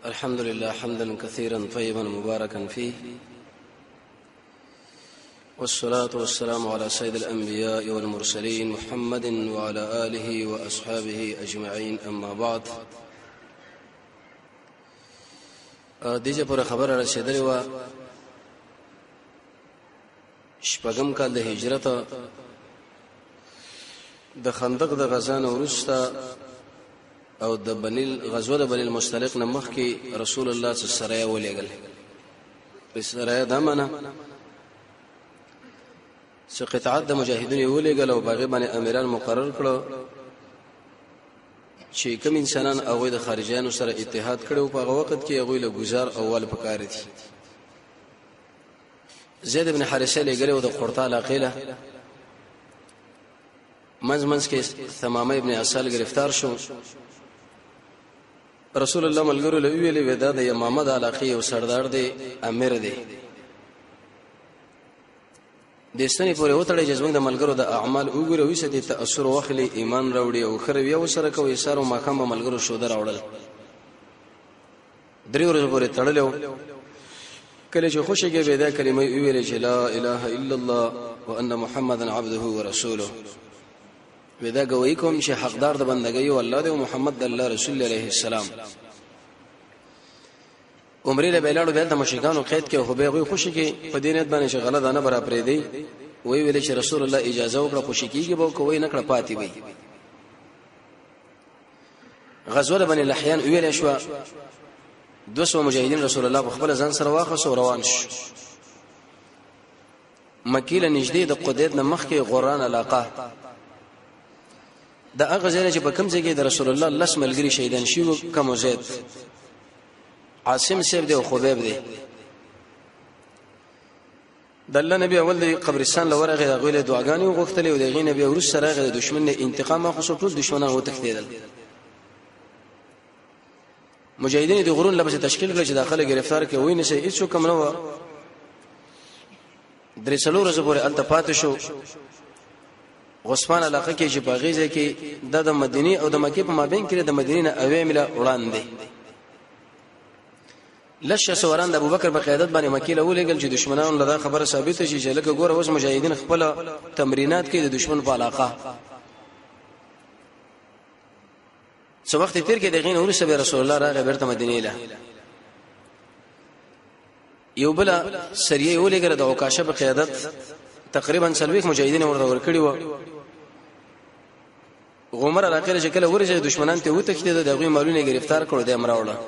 الحمد لله حمدا كثيرا طيبا مباركا فيه، والصلاة والسلام على سيد الأنبياء والمرسلين محمد وعلى آله وأصحابه أجمعين. أما بعد، دیجه پر خبر رسیدلی و شپږم کال د هجرت د خندق د غزا نه وروسته او د غزوه د بني المستلق نه مخکې رسول الله صلی الله علیه و سلم ولېګل سره د امانه چې قطعات د مجاهدین ولېګل او باغې باندې امیران مقرر کړو چې کوم انسانان هغه د خارجيانو سره اتحاد کړو په هغه وخت کې هغه له گزار اول پکار دي. زید بن حارثه لګره او د قرطه علاقې له منځ کې ثمامه ابن اصل گرفتار شو. رسول الله ملګرو له ویلې ودا د یمامه د علاقې او سردار دی، امیر دی. د ستنې پورې وتړې جذبنګ د ملګرو د اعمال وګوره وسه دي تاثیر واخلي، ایمان راوړي او خروي او سره کوي سارو ماقام ملګرو شو دراوړل. درې ورځې پورې تړلو. کله چې خوشیږي به دا کلمه ویلې چې لا اله الا الله وان محمدن عبده ورسوله، ودا گوئی کوم چې حقدار د بندګۍ او الله او محمد الله رسول الله عليه السلام. عمره له بیلاړو د مشرکانو قید کې خو به غوي خوشي کې په دینت باندې شغله دانه برا پرې دی. وی ویل چې رسول الله اجازه وکړه خوشي کیږي به کوی نه کړه پاتې وي. غزوه بني لحيان ویل شو 200 مجاهدین رسول الله په خپل ځان سره واخص او روان شو. مکې له نږدې د قدید نه مخکې غوران علاقه دا هغه ځای چې په کوم ځای کې د رسول الله لس ملګری شهیدان شو. کوم زید عاصم سیب دی او خبیب دی. د الله نبی اول دی قبرستان لورغه غویله دعاګانې وغوښتلې او دغه نبی ورس سره غو دشمن نه انتقام اخصو ټول دشمنان و تکتیدل. مجاهدین د غرون لبس تشکیل کړ چې داخله گرفتار کې وای نشي هیڅ کوم نه و. درې څلور ورځې پورې التفات شو. غصفان علاقه کې چې باغیزه کې د مدینه او د مکې په مابین کې د مدینه نه اویمله وړاندې لشه سوران د ابوبکر په قیادت باندې مکې له ولېګل چې دشمنانو لدا خبره ثابته شي چې لکه ګوره اوس مجاهدین خپل تمرینات کوي د دشمن په علاقه. څو وخت تیر کې دغه نور سره رسول الله راغی بیرته مدینه له یو بل سریه ولېګل د عکاشه په قیادت تقریبا 30 مجاهدین ورته ورکړي و. غمر علاقه چې کله ورجه دشمنان ته وته کېده دغه مالونه گرفتار کړو د امراوله.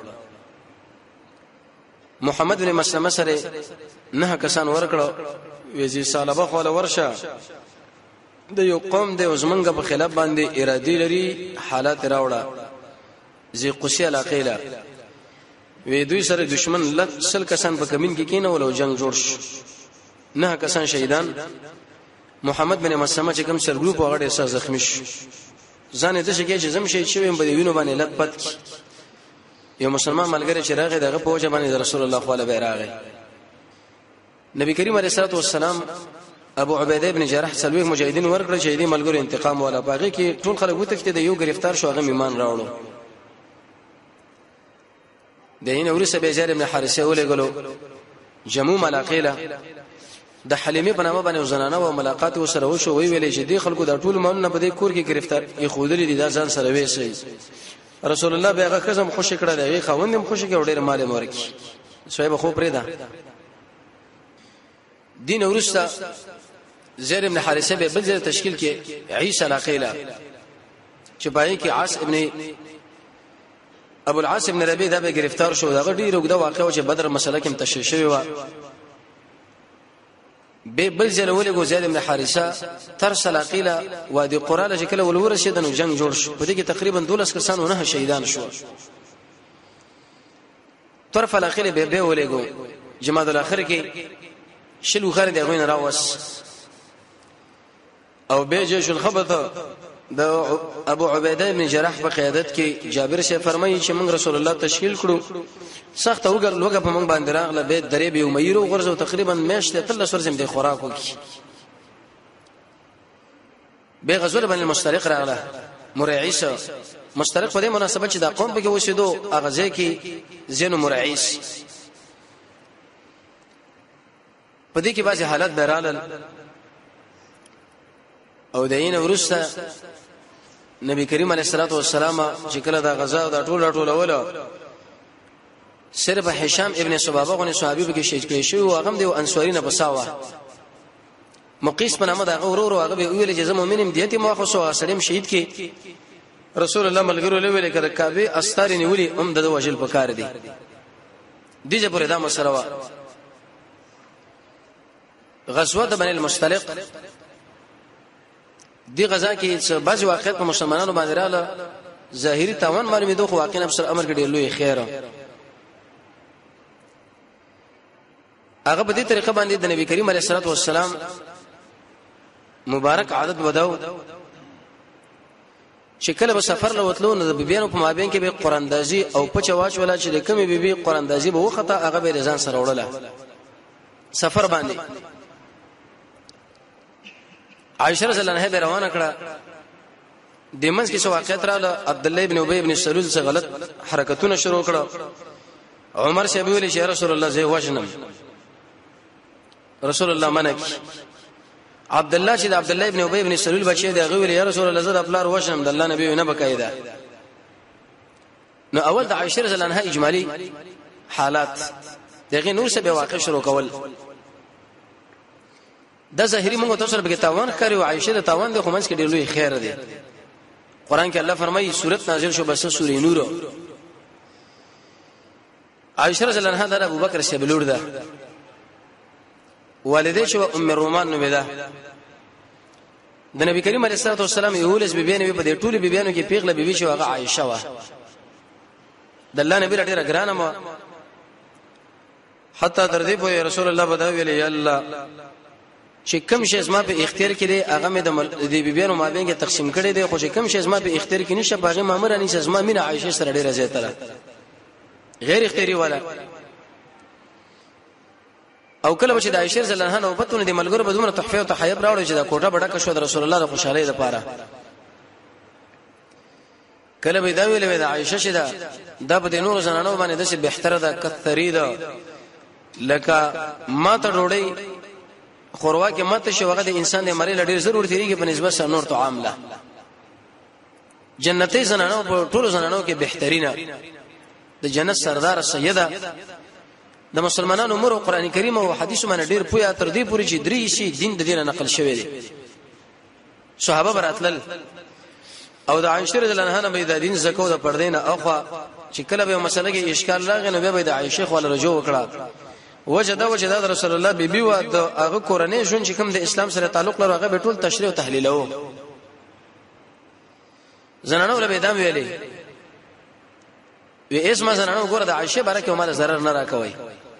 محمد بن مسلمه سره نه کسان ورکړو ویزي صالبه خو له ورشه د یو قوم د عثمانګه په خلاف باندې ارادي لري حالات راوړه. زی قصي علاقه له وی دوی سره دشمن لسل کسان په کمین کې کینه ولو جنگ جوړ شو. نه کسان شهیدان. محمد بن مسلمه چې کوم سرګروپ وغړې احساس زخمی شو. ځان دې چې زم شهید شوی په وینو باندې لټ پات یو مسلمان ملګری چې راغی دغه په وجه باندې رسول الله صلی الله علیه و راغی. نبی کریم علیه الصلاه والسلام ابو عبیده ابن جراح سلوی مجاهدین ورکړ چې دې ملګری انتقام ولا باغی کې ټول خلک وتښتید یو گرفتار شو هغه ایمان راوړو. دینه ورسه به جابر ابن حارثه ولېګلو جموم علاقه د حلیمه په نامه باندې زنانه او ملاقات وسره وشو. وی ویلې چې دې خلکو د ټول مالونه په دې کور کې گرفتار یې خودلې دي دا ځان سره وېسي. رسول الله به هغه قسم خوشی کړه دی خوندم خوشی کې ډېر مال مورکی صاحب خو پرې ده. دین ورسته زید ابن حارثه به بل تشکیل کې عیسی علاقه چې پای کې عاص ابن ابو العاص ابن ربيع دا به گرفتار شو. دا ډېر وګړه واقع چې بدر مسله کې تشریح شوی و. به بل ځل ولګو زید ابن حارثه تر سلاقیلا وادي قراله چې کله ولورشدنو جنگ جوړ شو. په دې کې تقریبا 12 کسان نه شهیدان شو. طرف الاخر به ولګو جماعت الاخر کې شلو خالد غوین راوس او به جيش الخبث د ابو عبیده بن جراح په قیادت کې جابر شه فرمایي چې موږ رسول الله تشکیل کړو سخت وګړه په موږ باندې راغله به درې به امیرو غرزو تقریبا میاشته تل سورزم د خوراک وکي. به غزوه بن المستلق راغله مرعیسه مشترک په دې مناسبت چې دا قوم به کې وسیدو اغازه کې زینو مرعیس په دې کې بعضی حالات درال او دین ورسته نبی کریم علیه الصلاه والسلام چې کله دا غزا او دا ټول ولا صرف هشام ابن صبابه غو صحابي به کې شهید کړي شو هغه د انصاری نه بساوه مقیس په نامه دا غورو هغه به ویل چې زمو مینم دیته مخصوصه سړیم شهید کې رسول الله ملګرو له ویل کړه کعبه استار نیولي هم د وجل پکار دي دیجه پرې دا مسله وا غزوه د بنی المصطلق دی غزا کې بعض واقعات په مسلمانانو باندې رااله ظاهري تاوان معلومېدو خو واقعا افسر امر کې ډېر لوی خیر هغه په دې طریقه باندې د نبی کریم علیه الصلاه والسلام مبارک عادت وداو چې کله به سفر لوتلو نو د بیبيانو په مابین کې به قراندازي او پچواچ ولا چې د کمی بیبي قراندازي به وخته هغه به رضان سره وړله سفر باندې عائشہ رضی الله عنها به روانه کړه د منځ کې څو واقعیت رااله عبد الله ابن ابي ابن سلول څخه غلط حرکتونه شروع کړه عمر شبي ویل چې رسول الله زه وژنم رسول الله منک عبد الله چې عبد الله ابن ابي ابن سلول بچی دی غویل یا رسول الله زه خپل وژنم د الله نبی نه بقایده نو اول د عائشہ رضی الله عنها اجمالی حالات دغه نور څه به واقع شروع کول د ظاهري موږ تاسو سره به تاوان کوي او عائشه د تاوان د خمنس کې ډېر لوی خیر دی قران کې الله فرمایي سورۃ نازل شو بس سورې نور عائشه رضی الله عنها د ابو بکر شبلور ده والده شو ام رومان نو ده د نبی کریم علیه الصلاه والسلام یولس بیبیانو په دې ټول بیبیانو کې پیغله بیبي شو هغه عائشه وا د الله نبی ډېر ګرانه ما حتی تر دې په رسول الله بداوی ویل یا الله چې کوم شی زما په اختیار کې دی هغه مې د بیبيانو مابین کې تقسیم کړي دی خو چې کوم شی زما په اختیار کې نشه باغې مامور اني زما مینه عائشه سره ډیره زیاته غیر اختیاري والا او کله چې د عائشه رضی الله عنها نوبتونه د ملګرو په دومره تحفه او تحیب راوړل چې دا کوټه بډه کښو د رسول الله د خوشالۍ لپاره کله به دا ویلې د عائشه شدا د په نور زنانو باندې د څه بهتره ده کثری ده لکه ما ته ډوړی خوروا کې مت شي وغه د انسان د مری لډیر ضرور تیریږي په نسبت سره نور طعام له جنتی زنانو په ټولو زنانو کې بهترینه د جنت سردار سیده د مسلمانانو امر او قران کریم او حدیث باندې ډیر پویا تر دې پوری چې درې شي دین د دینه نقل شوی دی صحابه براتل او د عائشه رضی الله عنها به د دین زکو د پردین اخوا چې کله به مسله کې اشکال راغی نو به د عائشه خو له رجوع وکړه وجدا رسول الله بیبي و د هغه کورنۍ ژوند چې کوم د اسلام سره تعلق لري هغه به ټول تشریح او تحلیل وو زنانو له بيدام ویلي وی اسما زنانو ګوره د عائشه باره کې مال zarar نه راکوي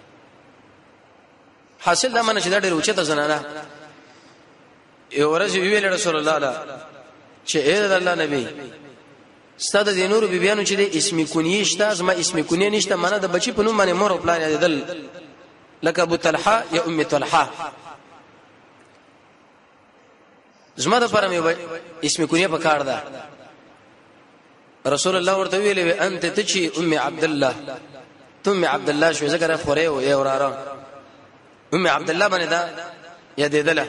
حاصل دا منه چې دا ډېر اوچته زنانه یو ورځ ویل رسول الله چې اې د الله نبی ستاده د نور بیبيانو چې د اسمی کونیه شته زما اسمی کونیه نشته منه د بچی په نوم باندې مور او پلان یادل لکه ابو طلحه یا ام طلحه زما د پرمه اسم کونیه په کار ده رسول الله ورته ویلې انت تچی ام عبد الله ثم عبد الله شو ذکر خوره او اوراره ام عبد الله باندې دا یادېدله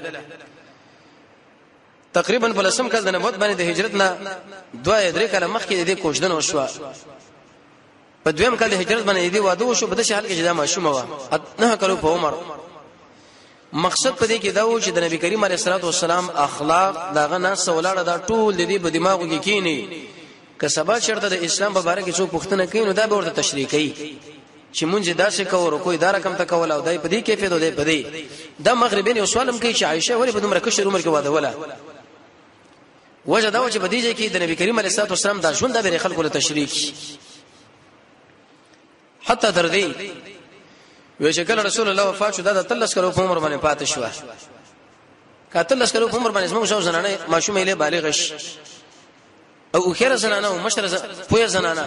تقریبا په لسم کال د نبوت باندې د هجرت نه 2-3 کاله مخکې د کوشدن وشو په دویم کال د هجرت باندې دی واده وشو په دې حال کې چې دا ماشومه و نه کلو په عمر مقصد په دې کې دا و چې د نبی کریم علیه الصلاه والسلام اخلاق داغه ناس ولاړه دا ټول د دې په دماغو کې کینی که سبا شرط د اسلام په اړه کې څوک پوښتنه کوي نو دا به ورته تشریح کوي چې مونږ داسې کوو کوئی دا رقم ته کول او دای په دې کیفیت دی په دې د مغربین یو سوالم کوي چې عائشه ولې په دومره کشر عمر کې واده ولا وجه دا و چې په دې کې د نبی کریم علیه الصلاه والسلام دا ژوند د خلکو له تشریح حتی تر دې وی شکل رسول الله وفات شو دا تلس کلو په عمر باندې پاتې شو کاتلس کلو په عمر باندې موږ شو زنانه ماشومه له بالغ ش او خیر زنانه او مشر پوهه زنانه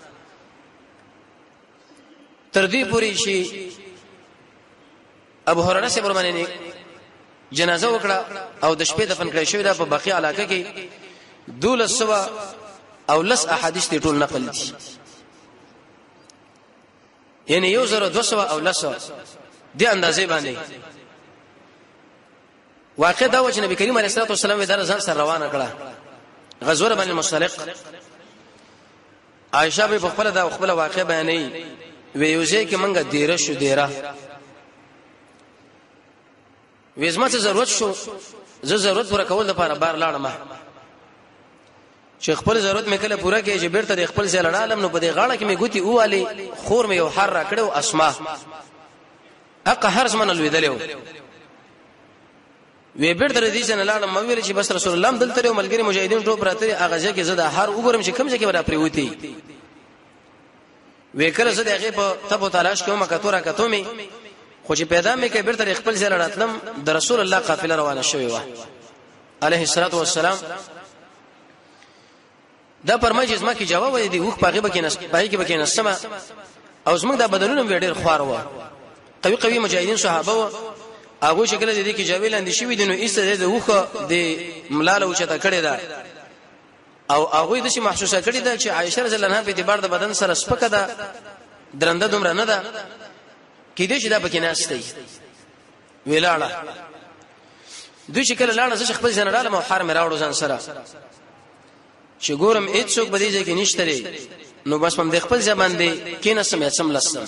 تر دې پوری شي ابو هريره سے برمنه جنازه وکړه او د شپې دفن کړی شو دا په بقیع علاقه کې 1200 او لس احادیث ته ټول نقل دي یعنی 1200 او لس دي اندازې باندې واقع دا و چې نبی کریم علیه الصلاه والسلام د ځان سره روانه کړه غزوه بن المصطلق عائشہ به خپل دا خپل واقع بیانې ویوځي کې منګه دیره شو دیره وېزما څه ضرورت شو زه ضرورت پوره کول لپاره بار لاړم چې خپل ضرورت مې کله پوره کړي چې بیرته د خپل ځای لړالم نو په دې غاړه کې مې ګوتی اوالي خور مې یو حر را کړو اسما اقه هرڅ من الویدلو وی بیرته دې څنګه لاړم مې ویل چې بس رسول الله دلته یو ملګری مجاهدین ټوپ راته هغه ځای کې زدا هر وګورم چې کوم ځای کې ورا پریوتی وکړه زه دغه په تبو تلاش کوم کتوره کتومي خو چې پیدا مې کې بیرته خپل ځای لړاتلم د رسول الله قافله روانه شوې و عليه الصلاه والسلام دا پرمایي چې ما کې جواب دی وخ پاغه بکې نس پای کې بکې نسمه او زموږ د بدلونو ډېر خوار و قوي مجاهدین صحابه و هغه شکل دې کې جویل اندې شوی دي نو ایسته دې وخه د ملاله وچته کړی دا او هغه د شي محسوسه کړی دا چې عائشه رضی الله عنها په اعتبار د بدن سره سپکه ده درنده دومره نه ده کې دې چې دا پکې ناشته ویلاړه دوی شکل لاړه چې خپل جنرال مو حرم راوړو ځان سره چې ګورم هیڅ څوک بده ځای کې نشته لري نو بس هم د خپل ځبان دی کې نسم سم لسم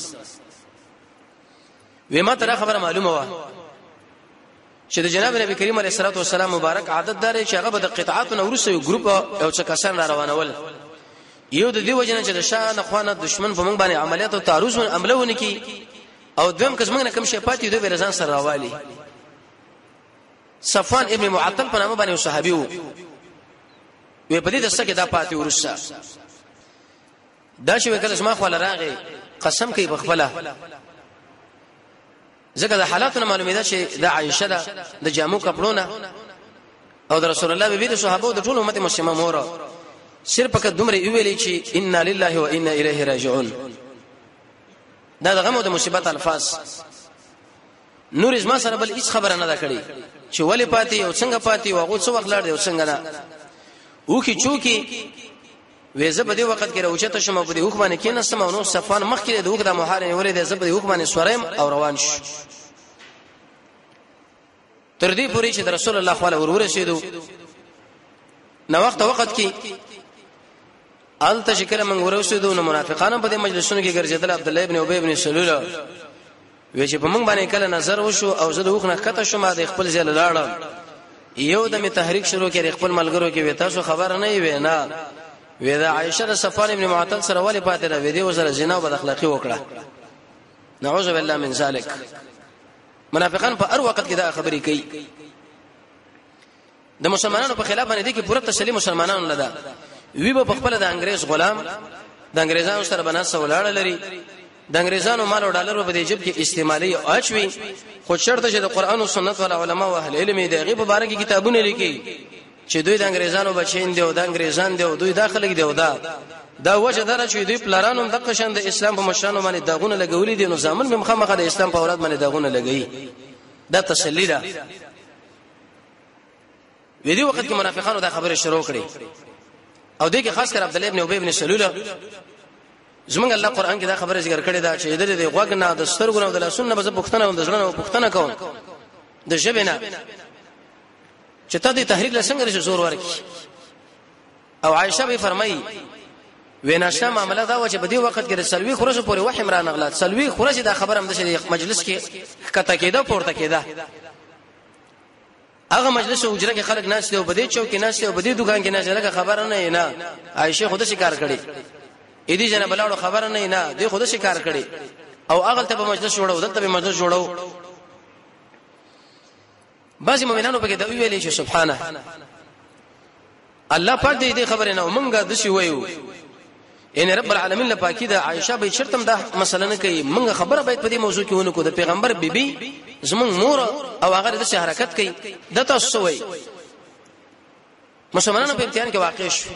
وېما تر خبره معلومه و چې د جناب نبی کریم علیه الصلاه والسلام مبارک عادت دار چې هغه د قطعات نو ورسې یو ګروپ او څه کسان را روانول یو د دې وجنه چې د شان خوانه دشمن په موږ باندې عملیات او تعرض عملونه کی او دویم کس موږ نه کوم شي پاتې دوی برزان سره راوالي صفوان ابن معطل په نامه باندې صحابي وو وی په دې دسته کې دا پاتې ورسه دا شی وکړه اسما خو لراغه قسم کوي بخبله ځکه د حالاتونو معلومه ده چې د عائشه ده د جامو کپړونه او د رسول الله به د صحابه او د ټول امت مسلمه مور صرف که دومره ویلي چې ان لله و انا الیه راجعون دا د غم او د مصیبت الفاظ نور اسما سره بل هیڅ خبره نه ده کړې چې ولې پاتې او څنګه پاتې او هغه څو وخت لار دی او څنګه نه او کی چوکي وېزه په دې وخت کې راوچته شمه په دې حکم باندې کې نسم او نو صفان مخ کې د وخت د محارن ولې د زبر حکم باندې سورم او روان شو تر دې پوري چې رسول الله صلی الله علیه وسلم نو وخت کې ال تشکر من ورسېدو نو منافقانو په دې مجلسونو کې ګرځیدل عبد الله ابن ابي ابن سلول وی چې په موږ باندې کله نظر وشو او زه د وخت نه کته شوم د خپل ځای لاړم یو دمه تحریک شروع کړي خپل ملګرو کې وې تاسو خبر نه وي نه وې دا عائشه صفوان ابن معطل سره ولې پاتې را وې دې وسره زنا او بد اخلاقی وکړه نعوذ بالله من ذلک منافقان په هر وخت کې دا خبرې کوي د مسلمانانو په خلاف باندې دي کې پوره تسلیم مسلمانانو لدا وی په خپل د انګريز غلام د انګريزانو سره بناسه ولاړ لري د انګريزانو مال او ډالر په دې جيب کې استعمالي او اچوي خو شرط چې د قران او سنت ول علماء او اهل علم دې غیب مبارک کتابونه لیکي چې دوی د انګريزانو بچین دي او د انګريزان دي او دوی داخله دي او دا وجه دره چې دوی پلارانو د قشن د اسلام په مشرانو باندې داغونه لګولې دي نو ځامن به مخامخ د اسلام په اوراد باندې داغونه لګي دا تسلی ده وې دې وخت کې منافقانو دا خبره شروع کړې او دې کې خاص کر عبد الله ابن ابي ابن سلول زمونږ الله قران کې دا خبره ذکر کړې ده چې دې غوګ نه د سترګو نه د لاسونو به پښتنه او د ځړنه او پښتنه کوم د ژبنه چې ته دې تحریک لسنګ زور ورکړي او عائشه به فرمایي ویناشته معاملہ دا و چې په دې وخت کې د سلوي خورش پورې وحی را نغلات سلوي خورش دا خبر هم د مجلس کې کته کېده پورته کېده هغه مجلس او اجره کې خلک ناس ته او بده چوک کې ناس ته او بده دکان کې ناس لکه خبر نه عائشه خود شکار کړي اې دې جنا بلاړو خبر نه دې خود شکار کړي او هغه ته په مجلس جوړو دلته په مجلس جوړو بعضی مؤمنانو په کې دا ویلې چې سبحانه الله پاک دې خبره نه ومنګه د شي وایو ان رب العالمین لپاکی دا عائشه به شرطم دا مسله نه کوي منګه خبره باید په دې موضوع کې ونه کو د پیغمبر بیبي زمون مور او هغه د حرکت کوي د تاسو وای مسلمانانو په امتحان کې واقع شو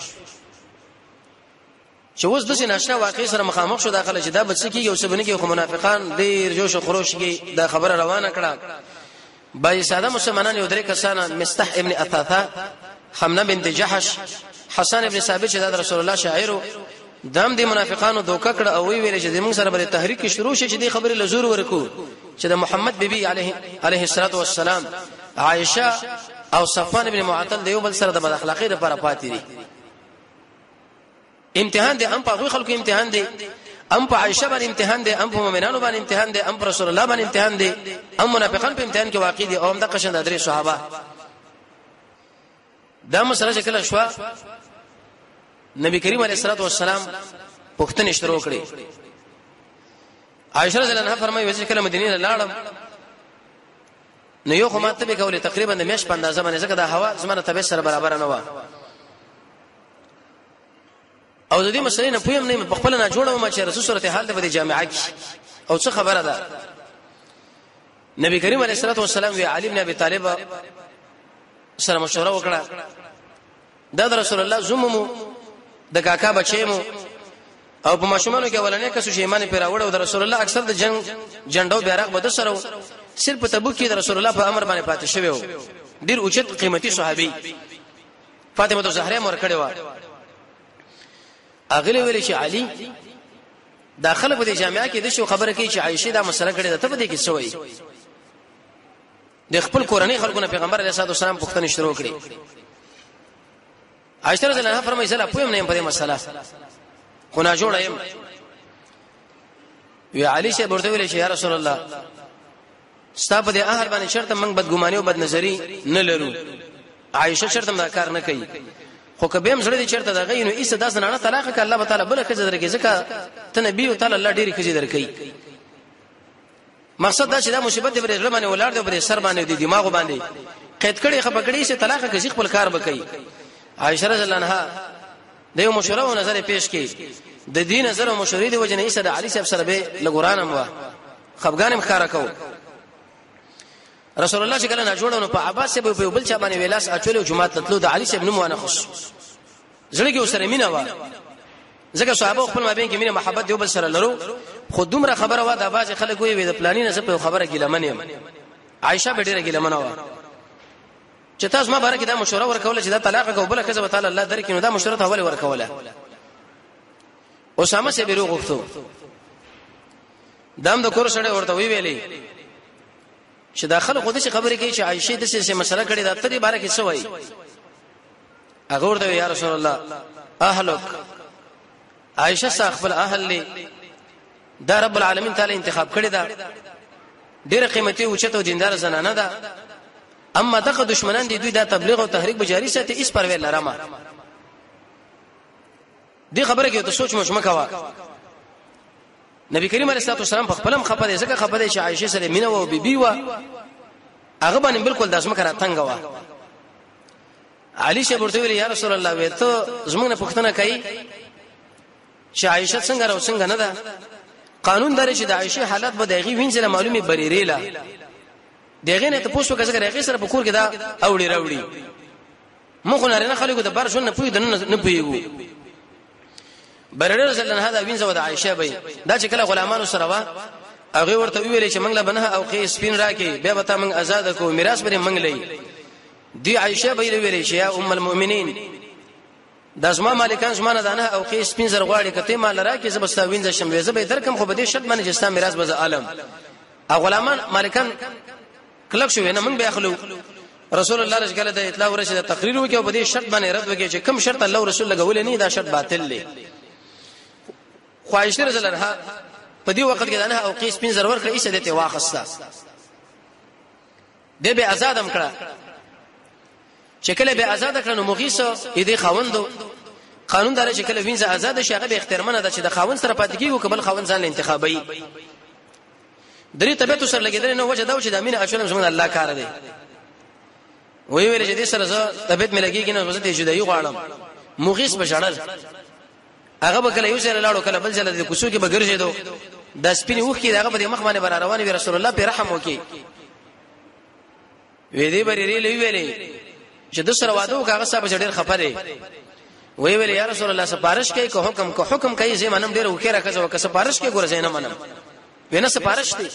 چې اوس د ناشنا واقع سره مخامخ شو داخله چې دا بچ کیږي او سبنه کې خو منافقان ډیر جوش او خروش کې دا خبره روانه کړه بای ساده مسلمانان یو درې کسان مستح ابن اثاثه حمنه بنت جحش حسن ابن ثابت چې د رسول الله شاعر دام دي منافقانو دوکه کړه او ویل چې موږ سره به تحریک شروع شي چې دې خبره لزور ورکو چې د محمد بیبي علیه الصلاه والسلام عائشه او صفوان بن معطل دیو بل سره د بد اخلاقی لپاره پاتې دي امتحان دي ام په خلکو امتحان دي ام په عائشه باندې امتحان دي ام په مؤمنانو باندې امتحان دي ام په رسول الله باندې امتحان دي ام منافقان په امتحان کې واقع دي او هم د قشن درې صحابه دا مسله شکل شو نبی کریم علیه الصلاه والسلام پښتنه شروع کړي عائشه رضی الله عنها فرمایي چې کله مدینه لاړم نو یو خماته به کوله تقریبا د میش په اندازه باندې ځکه د هوا زمانه طبيعت سره برابر نه و او د دې مسلې نه پویم نه په خپل نه جوړم چې رسول صورت حال د جامعه کې او څه خبره ده نبی کریم علیه الصلاه والسلام وی علي بن ابي طالب سره مشوره وکړه د رسول الله زممو د کاکا بچیمو او په ماشومانو کې ولنه کسو شی ایمان پر راوړ او د رسول الله اکثر د جنگ جنډو بیرغ بده سره صرف تبوک کې د رسول الله په امر باندې پاتې شوی و ډیر اوچت قیمتي صحابي فاطمه الزهرا مور کړي و اغلی ویل چې علي داخله په جامعه کې د شو خبره کوي چې عائشه دا مسله کړي ده ته به کې سوې د خپل قرآني خلکو نه پیغمبر علیه الصلاه والسلام پوښتنه شروع کړي عائشه رضی الله عنها فرمایي زله پویم نه په دې مسله خو نه جوړایم وی علي شه ورته ویل چې یا رسول الله ستا په دې اهل باندې شرط موږ بدګماني او بدنظری نه لرو عائشه شرط ما کار نه کوي خو کبه هم زړه دې چرته دا غي نو ایسه داس نه طلاق ک الله تعالی بل کزه درکې ځکه ته نبی او تعالی الله ډېری کزه درکې مقصد دا چې دا مصیبت دې پر باندې ولار دې پر سر باندې دې دماغ باندې قید کړي خپکړي سه طلاق کې خپل کار وکړي عائشه رضی الله عنها د یو مشوره او نظر پیش کړي د دین نظر او مشورې دی وجنه ایسه د علي صاحب سره به لګورانم وا خفغانم خاره کو رسول الله چې کله نه جوړونو په عباس به په بل چا باندې ویلاس اچول جمعه تطلو د علي صاحب نوم ونه خص زړه کې وسره مینا وا ځکه صحابه خپل مابین کې مینه محبت دی بل سره لرو خو دومره خبره وا د باز خلک وي د پلانینه زه په خبره کې لمنیم عائشه به ډیره کې لمنه وا چې تاسو ما بارک دا مشوره ورکول چې دا طلاق کو بل کزه تعالی الله درکې نو دا مشوره ته ولې ورکوله اسامه سي بیرو غوښتو دام د کور سره ورته وی ویلې چې داخله خو دې خبرې کوي چې عائشه د څه مسله کړي دا ترې بارک څه وای هغه ورته یا رسول الله اهلک عائشه صاحب خپل اهل له دا رب العالمین تعالی انتخاب کړی دا ډیره قیمتي او چته دیندار زنانه ده اما دغه دشمنان دي دوی دا تبلیغ او تحریک بجاری ساتي اس پر ویل لرما دی خبره کې ته سوچ مش مکوا نبی کریم علیه الصلاه والسلام په خپلم خپه ځکه خپه چې عائشه سره مینه او بیبي و هغه باندې بالکل داسمه کرا تنگ و علي شه ورته ویل یا رسول الله وې ته زمونږ پښتنه کوي چې عائشه څنګه راو څنګه نه ده قانون درې چې د عائشه حالت به دغه وینځله معلومه بریریلا دغه نه ته پوښتنه کوي چې هغه سره په کور کې دا اوړي راوړي مخ نه خلکو د بار شو نه پوي نه پويګو برره رسول الله هدا وینځه د عائشه به دا چې کله غلامانو سره وا هغه ورته ویل چې موږ له بنه او قیس سپین راکې بیا به تا موږ آزاد کو میراث به موږ لې دی عائشه به ویل چې یا ام المؤمنین د زما مالکان زمانه دانه او قیس سپین زر غواړي کته مال راکې زبستا وینځه شم زه به درکم خو به دې شرط باندې جستا میراث به عالم او غلامان مالکان کلک شو نه موږ به اخلو رسول الله رضی الله عنه اطلاع ورشه تقریر وکي او په دې شرط باندې رد وکي چې کوم شرط الله رسول لګول نه دا شرط باطل دی خواهش رسول الله په دې وخت کې دانه او قیس پین ضرور کړی ایسه دته واخستا د به آزادم کړه چې کله به آزاد کړه نو مغیث دې خاوندو قانون دار چې کله وینځه آزاد شي هغه به اختیارمنه ده چې د خاوند سره پاتې کیږي قبل خاوند ځان انتخابي درې طبيعت سره لګیدل نو وجه دا چې د امین اشلم زمون الله کار دی وی ویل چې دې سره طبيعت مې لګیږي نو زه دې جدای غواړم مغیث بشړل هغه به کله یو سره لاړو کله بل ځل د کوڅو کې بغرځي دو د سپینې وخ کې هغه به مخ باندې بر روان وي رسول الله په رحم وکي وی دې بری لې ویلې چې د سره واده وکړه صاحب ډېر خپره وی ویل یا رسول الله سفارش کوي کو حکم کوي زه منم ډېر وکړه کزه وک سفارش کوي ګور زینه منم وینه سفارش دي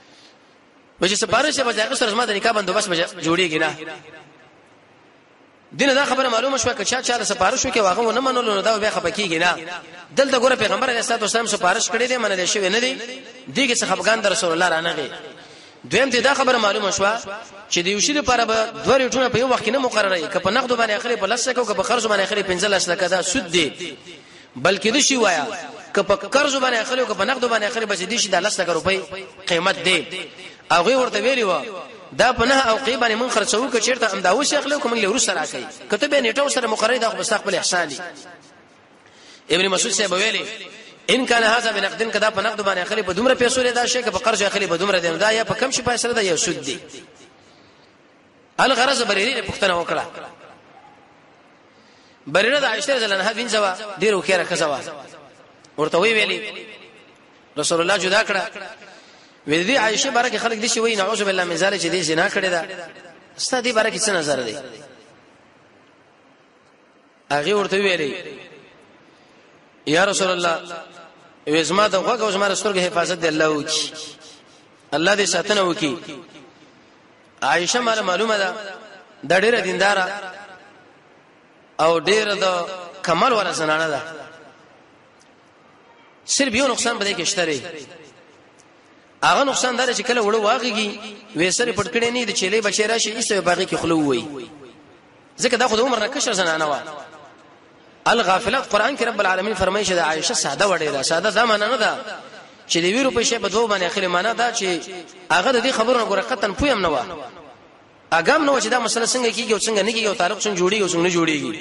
وجه سفارش به ځای سره ما د نکاح بندوبست جوړیږي نه دینه دا خبره معلومه شوه چې چا سفارش وکي واغه نه منلو نو دا به خپکیږي نه دلته ګوره پیغمبر علیه السلام سفارش کړی دی منل شوی نه دی دیګه څخه خفقان در رسول الله رانغي دویم ته دا خبره معلومه شوه چې د یوشي لپاره به دوه ریټونه په یو وخت کې نه مقرره ای که په نقد باندې اخري په لسکه او که په قرض باندې اخري 15 لکه دا سود دی بلکې د شی وایا که په قرض باندې اخري او که په نقد باندې اخري بچ دي شي د 10 لک روپۍ قیمت دی هغه ورته ویلی و دا په نه او قیمه باندې مون خرڅو که چیرته امداو شي اخلو کوم له ورسره راکې کته به نیټو سره مقرره دا مستقبل احسان دی ابن مسعود صاحب ویلي ان کان هذا بنقد کدا په نقد باندې اخلي په دومره پیسو لدا شي که په قرض اخلي په دومره دی دا یا په کم شي پیسې دا یو سود دی الغرض بریری پختنه وکړه بریره د عائشہ رضی الله عنها بن زوا ډیرو کېره کزوا ورته ویلي رسول الله جدا کړه وې دې عائشہ بارکه خلک دي شي وای نعوذ بالله من ذلک چې دې زنا کړی دا ستاسو بارکه څه نظر دی هغه ورته ویلي یا رسول الله وزما د غوږ او زما رسولګه حفاظت دی الله وکي الله دې ساتنه وکي عائشہ معلومه ده د ډېر دیندار او ډېر د کمال ولا زنانه ده صرف یو نقصان بده کې شته هغه نقصان دار چې کله وړو واغږي وېسره پټ کړي نه د چيلې بچی راشي ایسته باغی کې خلو وي ځکه دا خو د عمر نه کشر زنانه و الغافلات قران کې رب العالمین فرمایي چې د عائشه ساده وړي ده ساده زمانه نه ده چې د ویرو په شی په دوه باندې اخلي معنا دا چې هغه د دې خبرونو غره قطن پویم نه و اګام نو چې دا مسله څنګه کیږي او څنګه نه کیږي او تعلق څنګه جوړیږي او څنګه نه جوړیږي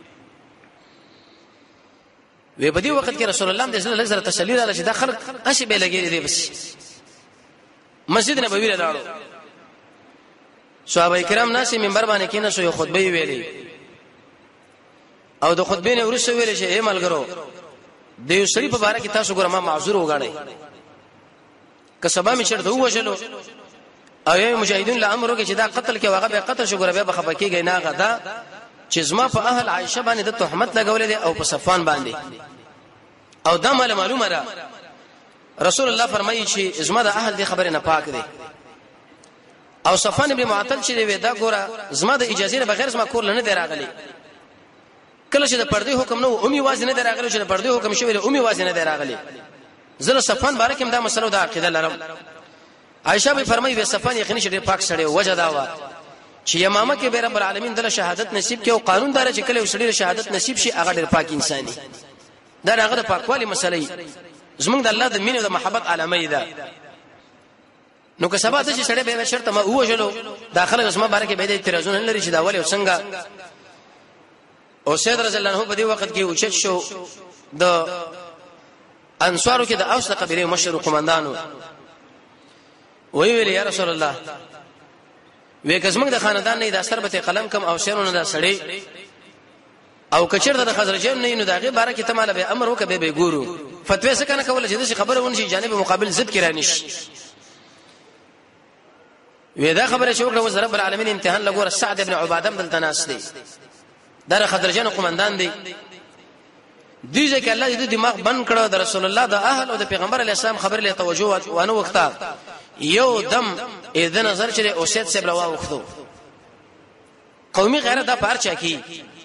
وې په دې وخت کې رسول الله د اسلام لږ تسلی راځي دا خلک اسی به لګي دي بس مسجد نبوي له لاړو صحابه کرام ناس منبر باندې کینې سو خطبه ویلې او د خطبې نه ورسې ویلې چې اے ملګرو د یو سړي په باره کې تاسو ګره ما معذور وګڼئ که سبا می چرته وژلو او یو مجاهدین له امر وکړي چې دا قتل کې واغه به قتل شو ګره به خپکیږي نه غدا چې زما په اهل عائشه باندې د تهمت لګولې دي او په صفان باندې او دا معلومه را رسول الله فرمایي چې زما د اهل دي خبره نه پاک دي او صفان ابن معطل چې وی دا ګوره زما د اجازه نه بغیر زما کور لنه دی راغلي کله چې د پردې حکم نو اومي وازنه دی راغلی چې د پردې حکم شوی له اومي وازنه دی راغلی زله صفان بارکم دا مسله د عقیده لرم عائشہ به فرمایي وی صفان یقیني چې پاک سره وجه دا و چې امامه کې به رب العالمین د شهادت نصیب کې او قانون دار چې کله وسړي شهادت نصیب شي هغه ډېر پاک انساني دا هغه د پاکوالي مسلې زمونږ د الله د مینې او د محبت علامه ده نو که سبا ته چې سړی به شرط ما وژلو داخله اسمه بارکه به د اعتراضونه لري چې دا ولې څنګه او سید رضی الله عنه په دې وخت کې اوچت شو د انصارو کې د اوس قبيله مشر قومندانو وی یا رسول الله وې کزمنګ د خاندان نه د اثر به قلم کم او شیرونه د سړی او کچر د خزرجین نه نو دغه بارکه تماله به امر وکبه به ګورو فتوی څه کنه کوله چې د خبره ونشي جانب مقابل ضد کې رانیش وې دا خبره چې وکړه رب العالمین امتحان لګور سعد ابن عباده بن تناس دی در خضرجان قومندان دی دیږي کې الله دې دماغ بند کړو د رسول الله د اهل او د پیغمبر علی السلام خبر له توجه وانه وخته یو دم اذ نظر چې اوسید سیب لوا وختو قومي غیرت دا پارچا کی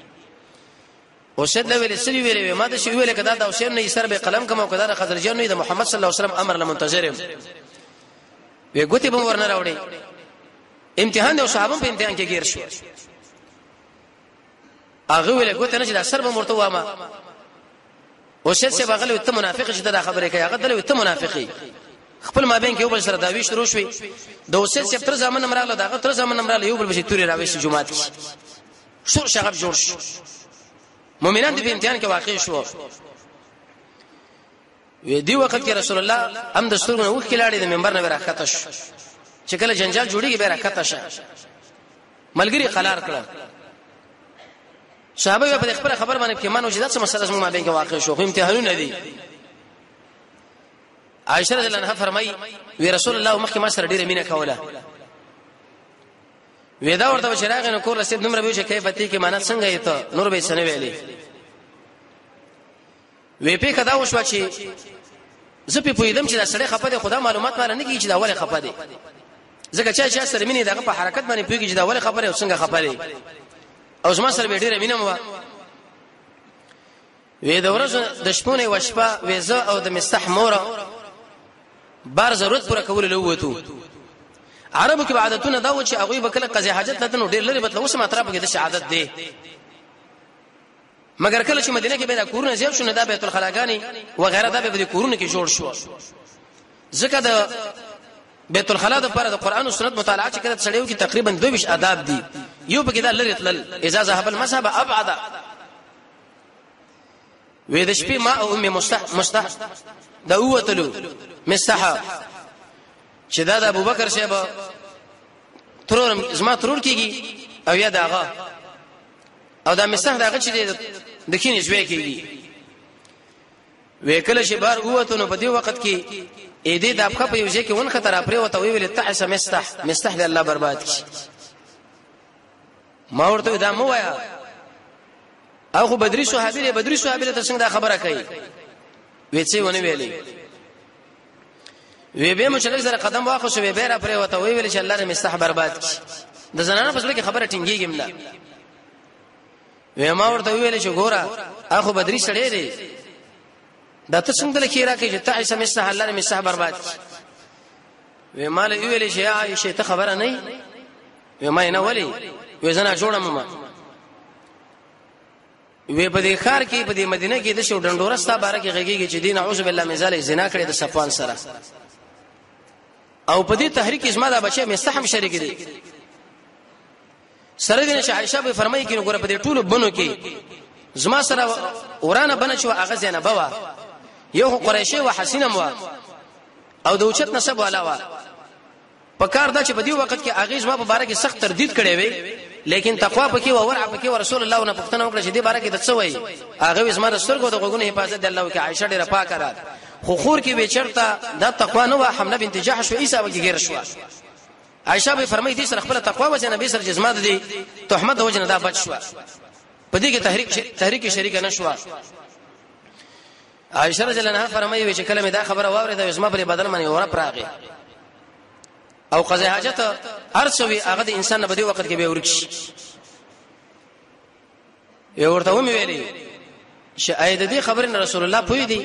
اوسید له ویل سری ویل ما د شی ویل کدا د اوسید نه سر به قلم کوم او کدا د خضرجان نه د محمد صلی الله علیه وسلم امر له منتظرم وی ګوتی به ورنه راوړي امتحان د صحابه په امتحان کې گیر شو هغه ویل ګوت نه چې د سر به مرته وامه او شه څه بغل ته منافق چې دا خبره کوي هغه دلته ته منافقي خپل مابین کې یو بل سره داوی شروع شوې د اوسه چې تر ځامن امراله دا تر ځامن امراله یو بل بشي توري راوي جمعات کې شور شغب جوړ شو مؤمنان دې په امتحان کې واقع شو وی دی وخت کې رسول الله هم د ستورو وخت کې لاړې د منبر نه راکته شو چې کله جنجال جوړیږي به راکته شه ملګری قلار کړه صحابه په خبره خبر باندې کې مانو چې دا څه مسله زموږ مابین کې واقع شو خو امتحانونه دي عائشہ رضی الله عنها فرمایي وی رسول الله مخکې ما سره ډیره مینه کوله ودا ورته شراغ نه کور رسید نمبر به چې کیفیت کې معنا څنګه ایته نور به سنوي ویلي وی په کدا وشو چې زه په پویدم چې دا سړی خپه دي خدا معلومات مال نه کیږي چې دا ولې خپه دي ځکه چې سره مینه دغه په حرکت باندې پویږي چې دا ولې خبره او څنګه خبره او زما سره ډیره مینه مو وې د ورځ د شپونه وشپه وېزه او د مستح مور بار ضرورت پوره کول له وته عربو کې عادتونه دا و چې هغه به کله قضیه حاجت لته نو ډیر لري بدل اوس ماتره په کې د عادت دی مګر کله چې مدینه کې به دا کورونه زیات شونه دا بیت الخلاګانی و غیره دا به د کورونه کې جوړ شو ځکه د بیت الخلا د پر د قران او سنت مطالعه چې کړه سړیو کې تقریبا 22 آداب دي یو په کې دا لري تل اذا ذهب المذهب ابعد وې د شپې ما او ام مستح دا اوتلو مستح چې دا د ابوبکر شیبه ترور زما ترور کیږي او یا داغه او دا مستح داغه چې د کینې جوې کیږي وکله چې بار اوته نو په دې وخت کې اې دې د افخه په یو ځای کې ون خطر پرې وته ویل تحس مستح د الله برباد کی ما ورته دا مو وایا او خو بدري صحابي ته څنګه دا خبره کوي وېڅې ونه ویلې وی به مشرک سره قدم واخو شو به را پرې وته ویل چې الله دې مستح برباد کی د زنانه په څیر کې خبره ټینګيږي مله وی ما ورته ویل چې ګوره اخو بدري سړی دی دا ته څنګه لکه راکې چې تعیس مستح الله دې مستح برباد کی وی مال ویل چې یا شي ته خبره نه وی ما نه ولي وی زنه جوړم ما وی په دې خار کې په دې مدینه کې د شو ډنډورستا باره کې غږیږي چې دین اعوذ بالله من ذلک زنا کړی د صفوان سره او په دې تحریک اسما دا بچي مستحم شریک دي سره دین چې عائشہ به فرمایي کې وګوره په دې ټولو بنو کې زما سره ورانه بنه شو هغه زینب وا یو قریشه و حسینه مو او د اوچت نسب والا وا په کار دا چې په دې وخت کې هغه زما په باره کې سخت تردید کړي وي لیکن تقوا پکې او ورع پکې او رسول الله نه پښتنه وکړه چې دې باره کې د څه وایي هغه زما رسولګو د غوګونو حفاظت الله کې عائشہ ډیره پاکه را خو خور کې به چرته د تقوا نه و حمله بنت جحش و عیسی وګ غیر شو عائشہ به فرمایي دې سره خپل تقوا وجه نبی سره جسمه دي تهمت وجه نه دا بچ شو په دې کې تحریک شریک نه شو عائشہ رضی الله عنها فرمایي چې کله مې دا خبره واورېده زما پر بدل منی اور پراغه او قضا حاجت ارڅوي هغه د انسان په دې وخت کې به ورکشي یو ورته ومه ویلي چې اې دې خبرن رسول الله پوي دي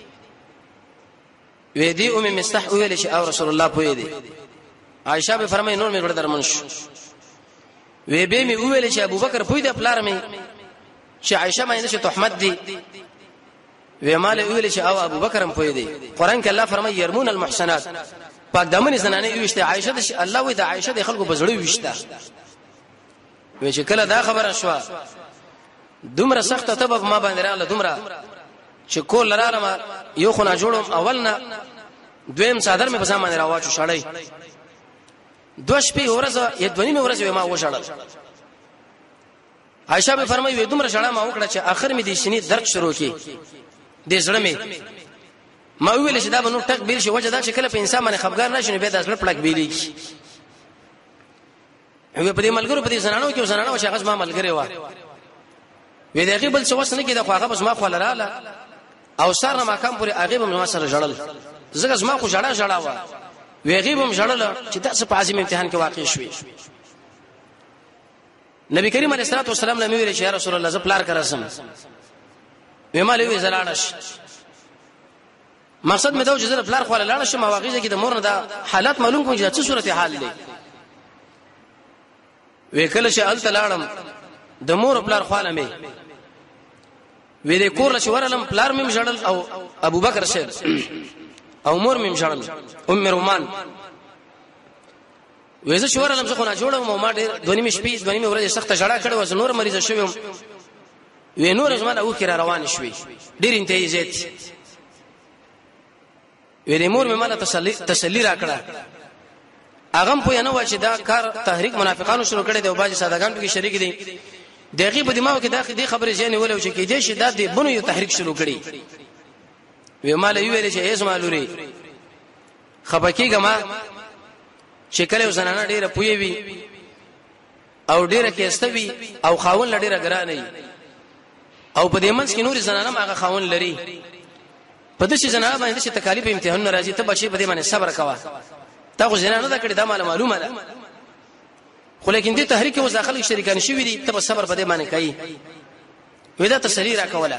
وې دې ام مستح ویل چې او رسول الله پوي دي عائشہ به فرمایي نور مې ورته درمن شو وې به مې ویل چې ابوبکر پوي دي پلار مې چې عائشہ مې نشه تهمت دي وې مال ویل چې او ابوبکر هم پوي دي قران کې الله فرمایي يرمون المحسنات پاک دمن زنانه ویشته عائشہ د الله وې د عائشہ د خلکو بزړی ویشته وې چې کله دا خبره شو دومره سخت ته په ما باندې رااله دومره چې کول لرالم یو خنا جوړم اولنا دویم صادر مې په ځان باندې راواچو شړای دوه شپې ورځ یا دونی مې ورځ ما وشړل عائشہ به فرمایي دومره شړا ما وکړه چې اخر مې د شینی درد شروع کی د زړه مې ما ویل چې دا بنو ټک بیل شي وجه دا چې کله په انسان باندې خفګان راشي به د زړه پړک بیلی کی هغه په دې ملګرو په دې زنانو کې زنانو چې هغه ما ملګری و وې دغه بل څه وسنه کې د خواغه بس ما خو لراله او سره ما کم پورې هغه به ما سره جړل زګه زما خو جړا و ویغه به جړل چې تاسو په عظیم امتحان کې واقع شوي نبی کریم علیه الصلاه والسلام له ویل چې یا رسول الله ز پلار کرسم وې مالې وې زلانش مقصد مې دا چې زره پلار خو لاله شم واقعي کې د مور نه دا حالات معلوم کوم چې څه صورت حال دي وکله چې ال تلاړم د مور پلار خو مې وې د کور لچ ورلم پلار مې مشړل او ابو بکر شه او مور مې مشړل ام رومان وېزه شورلم څه خو نه جوړم ما ډېر دونی مې شپې دونی مې ورځ سخت جړه کړو وز نور مریض شوم وې نور زما او کړه روان شوې ډېر انتهایی زیات وې مور مې مالا تسلی را کړه اغم په نه و چې دا کار تحریک منافقانو شروع کړي دی او باج سادهګان کې شریک دي دغه په دماغ کې داخلي خبره ځنه ولې چې کې دې شدت دی بنو یو تحریک شروع کړي وې مال ویل چې ایس مالوري خپکیګه ما چې کله زنانه ډیره پوي وي او ډیره کېستوي او خاون لډیره ګرانه او په دې منځ کې نور زنانه هغه خاون لري په دې زنانه باندې چې تکالیف امتحان راځي ته بچي په دې باندې صبر کوا تا خو زنانه دا کړي دا معلومه ده خو لیکن دې تحریک او داخل شریکان شوی دي ته صبر په دې باندې کوي ودا تسلی را کوله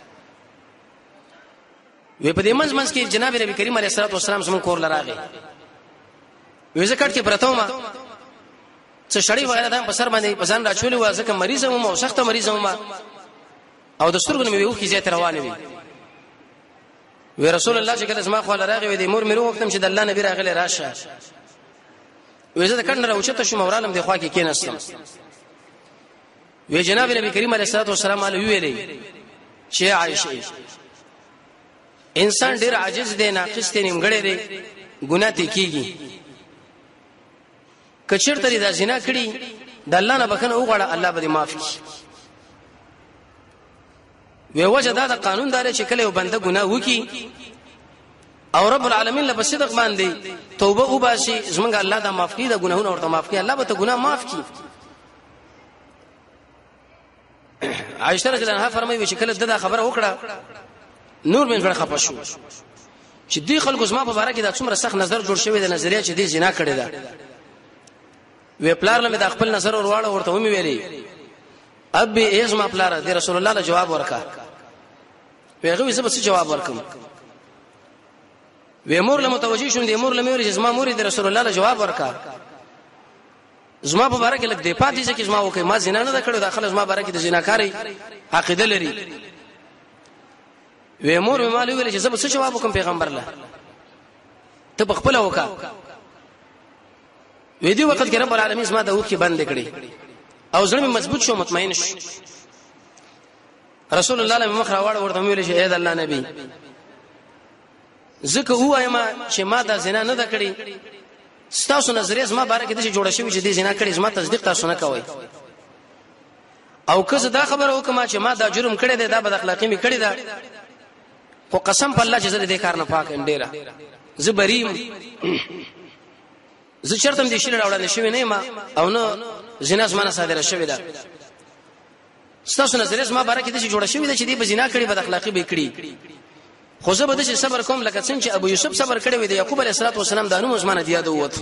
وې په دې منځ کې جناب نبی کریم علیه الصلاه والسلام زمون کور لراغه وې زکات کې پرتاومه څه شړې وغیرہ دا په سر باندې پسان را چولې و ځکه مریض وم او سخت مریض وم او د سترګو مې وو کې زیات روانه وي وې رسول الله چې کله زما خو لراغه وې د مور مې وختم چې د الله نبی راغله راشه وې زه د کڼ راوچته شوم اورالم د خوا کې کېناستم وې جناب نبی کریم علیه الصلاه والسلام علی ویلې چې عائشه انسان ډیر عاجز دی ناقص دی نیمګړی دی ګناه ته کیږي کچرته دا زنا کړي د الله نه بخنه وغواړه الله به معاف کړي وی وجه دا د قانون دار چې کله یو بنده ګناه وکي او رب العالمین له صدق باندې توبه وباسي زمونږ الله دا معاف کړي دا ګناهونه ورته معاف کړي الله به ته ګناه معاف کړي عائشہ رضی الله عنها فرمایي چې کله دا خبره وکړه نور من غړ خپه شو چې دی خلکو زما په باره کې دا څومره سخت نظر جوړ شوی د نظریه چې دی زنا کړی دا وی پلار له د خپل نظر ورواړه ورته ومي ویلي اب ایز ما پلار دی رسول الله له جواب ورکا پیغمبر یې څه جواب ورکم وی مور له متوجي شوم دی مور له مې زما مور دی رسول الله له جواب ورکا زما په باره کې لګ دی پاتې چې زما وکي ما زنا نه کړو داخله زما باره کې د زناکاری عقیده لري وی مور مې مالو ویل چې څه جواب وکم پیغمبر له ته بخپل وکا وی دی وخت کې رب العالمین زما د وکي بند کړي او زړه مې مضبوط شو مطمئن شو رسول الله له مخ راوړ ورته ویل چې اې د الله نبی زکه وایم چې ما دا زنا نه د کړي ستاسو نظریه زما باره کې د جوړ شوی چې د زنا کړي زما تصدیق تاسو نه کوي او که زه دا خبره وکم چې ما دا جرم کړی دی دا بد اخلاقی می کړی دا خو قسم په الله چې زه دې کار نه پاک انډیرا زه بریم زه چرته دې شیل راوړل شوی نه ما او نو زنا زما صادره شوی دا ستاسو نظریه زما باره کې د جوړ شوی دی چې دې په زنا کړي بد اخلاقی به کړي خو زه به د صبر کوم لکه څنګه چې ابو یوسف صبر کړی وي د یعقوب علیه السلام د انو عثمان دی یاد ووت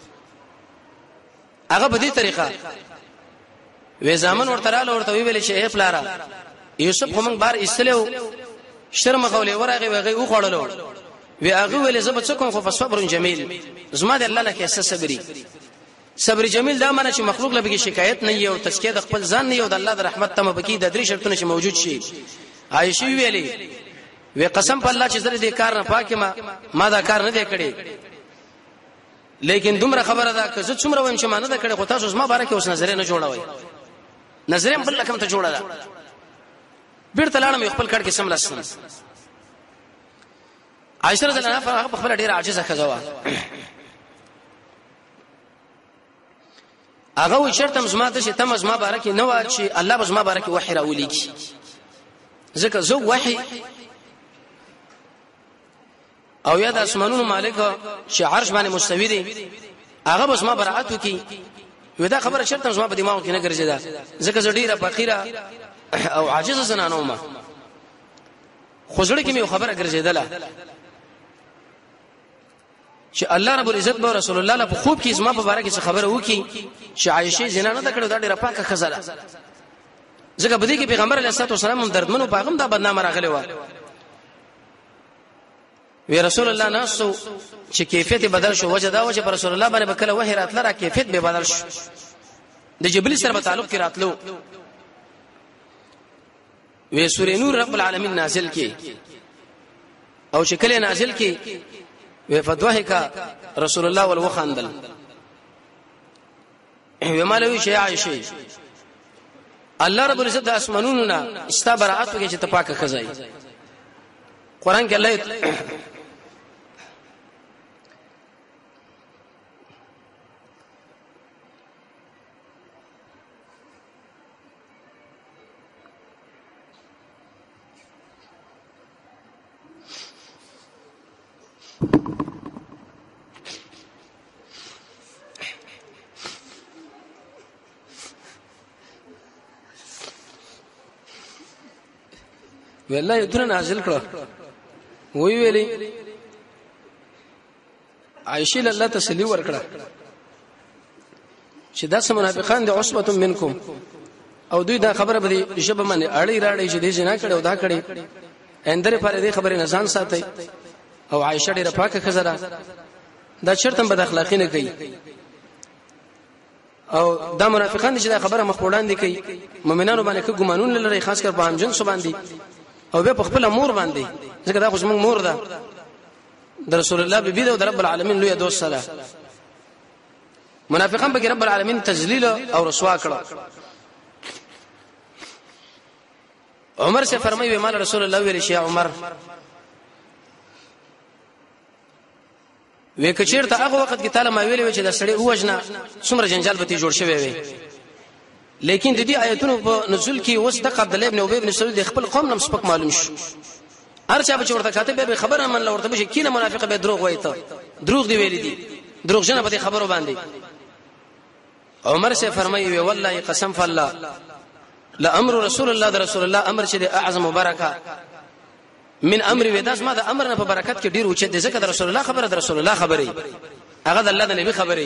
هغه په دې طریقه وې زامن ورته ویل چې اے پلارا یوسف هم بار استلو شرم غولې ورغه وغه او خړلو وی هغه ویل زه به څه کوم خو صبر جمیل زما د الله نه کې صبر جمیل دا معنی چې مخلوق لبه شکایت نه یو تزکیه د خپل ځان نه یو د الله د رحمت تمه بکی د درې شرطونه چې موجود شي عائشہ ویلي وی قسم په الله چې زره دې کار نه پاکه ما دا کار نه دی کړی لیکن دومره خبره ده که زه څومره وایم چې ما نه دا کړی خو تاسو زما باره کې اوس نظر نه جوړوي نظر هم بل کوم ته جوړه ده بیرته لاړم خپل کړ کې سم لسم عائشہ رضی الله عنها په خپل ډیر عاجزه خزوا هغه و شرطم زما ته چې تم زما باره کې نو چې الله به زما باره کې وحی راولي کی ځکه زه وحی او یا د اسمانونو مالک چې عرش باندې مستوی دی هغه بس ما برائت وکي ودا خبره شرط زما په دماغ کې نه ګرځیدا ځکه زړه فقیره او عاجز زنانه ما خوځړه کې مې خبره ګرځیدله چې الله رب العزت او رسول الله له خوب کې زما په باره کې خبره وکي چې عائشه زنا نه کړو دا ډیره پاکه خزاله ځکه بده کې پیغمبر علیه الصلاه والسلام دردمنو پیغام دا بدنامه راغلی و وی رسول الله ناسو چې کیفیت بدل شو وجه دا و چې رسول الله باندې بکله وحی راتله را کیفیت به بدل شو د جبرئیل سره په تعلق کې راتلو وی سورې نور رب العالمین نازل کی او چې کله نازل کی وی فتوحک رسول الله والوخندل وی مالوی شی عائشه الله رب العزت د اسمانونو نه استبرات کې چې تپاکه خزای قران کې الله والله یتونه نازل کړه وی ویلي عائشہ الله تسلی ورکړه چې داس منافقان دي عصبه منکم او دوی دا خبره به ژبه باندې اړې راړې چې دې جنا کړي او دا کړي اندره پر دې خبره نه ځان ساتي او عائشه ډیره پاکه خزره دا چرته بد اخلاقی نه کوي او دا منافقان چې دا خبره مخ وړاندې کوي مؤمنانو باندې کوم ګمانون لري خاص کر په هم جنس باندې او به په خپل مور باندې ځکه دا خو زموږ مور ده د رسول الله بیبي او د رب العالمین لوی دوست سره منافقان به رب العالمین تذلیل او رسوا کړو عمر سے فرمایي مال رسول الله ویل شي عمر وې کچیر ته هغه وخت کې تعالی ما ویلې چې دا سړی اوجنا څومره جنجال به تی جوړ شوی وي لیکن د دې آیتونو په نزول کې اوس د عبد الله ابن ابي بن سعود خپل قوم نم سپک معلوم شو ارچا به ورته کاتب به خبره من لورته به کینه منافق به دروغ وایي ته دروغ دی ویلې دي دروغ جن به خبرو باندې عمر سے فرمایي والله قسم فالله لامر رسول الله د رسول الله امر چې اعظم برکه من امر وداس ما د امر نه په برکت کې ډیر اوچت دي ځکه د رسول الله خبره د رسول الله خبري هغه د الله د نبی خبري